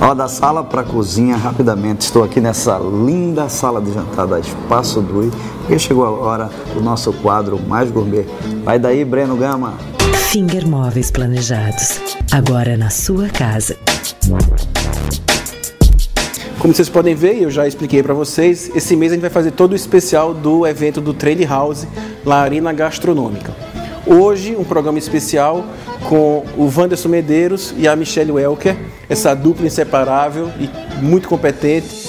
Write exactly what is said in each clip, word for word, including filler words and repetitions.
Ó, da sala para a cozinha, rapidamente, estou aqui nessa linda sala de jantar da Espaço Dui, porque chegou a hora do nosso quadro mais gourmet. Vai daí, Breno Gama. Finger Móveis Planejados, agora na sua casa. Como vocês podem ver, eu já expliquei para vocês, esse mês a gente vai fazer todo o especial do evento do Trade House, lá Arena Gastronômica. Hoje, um programa especial com o Wanderson Medeiros e a Michelle Welker, essa dupla inseparável e muito competente.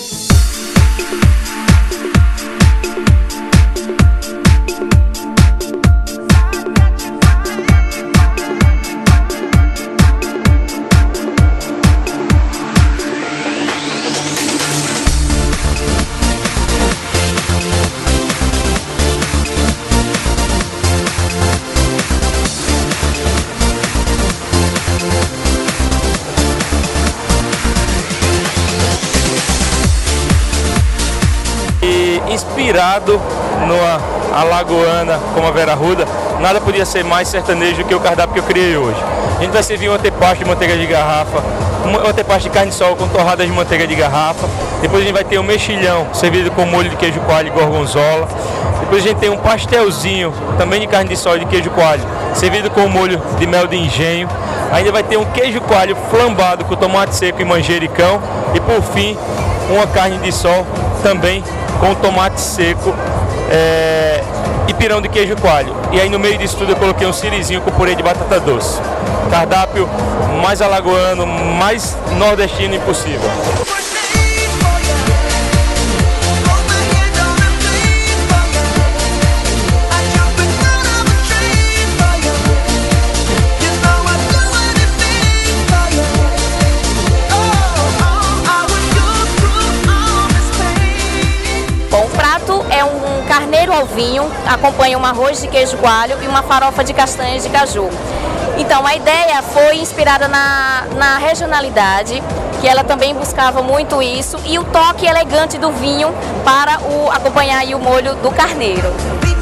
Inspirado numa alagoana como a Vera Arruda, nada podia ser mais sertanejo do que o cardápio que eu criei hoje. A gente vai servir um antepasto de manteiga de garrafa, um antepasto de carne de sol com torradas de manteiga de garrafa. Depois a gente vai ter um mexilhão servido com molho de queijo coalho e gorgonzola. Depois a gente tem um pastelzinho também de carne de sol e de queijo coalho, servido com molho de mel de engenho. Ainda vai ter um queijo coalho flambado com tomate seco e manjericão. E por fim, uma carne de sol também com tomate seco é, e pirão de queijo coalho. E aí no meio disso tudo eu coloquei um sirizinho com purê de batata doce. Cardápio mais alagoano, mais nordestino impossível. Carneiro ao vinho, acompanha um arroz de queijo coalho e uma farofa de castanhas de caju. Então a ideia foi inspirada na, na regionalidade, que ela também buscava muito isso, e o toque elegante do vinho para o, acompanhar aí o molho do carneiro.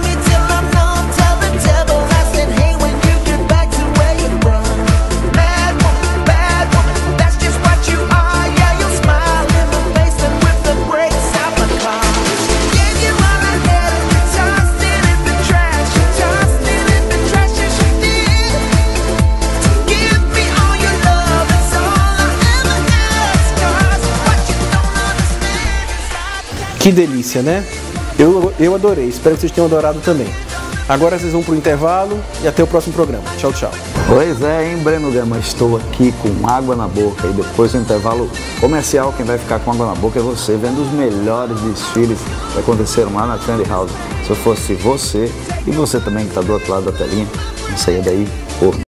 Que delícia, né? Eu, eu adorei, espero que vocês tenham adorado também. Agora vocês vão para o intervalo e até o próximo programa. Tchau, tchau. Pois é, hein, Breno Gama? Estou aqui com água na boca e depois do intervalo comercial, quem vai ficar com água na boca é você, vendo os melhores desfiles que aconteceram lá na Trade House. Se eu fosse você e você também que está do outro lado da telinha, não saia daí, por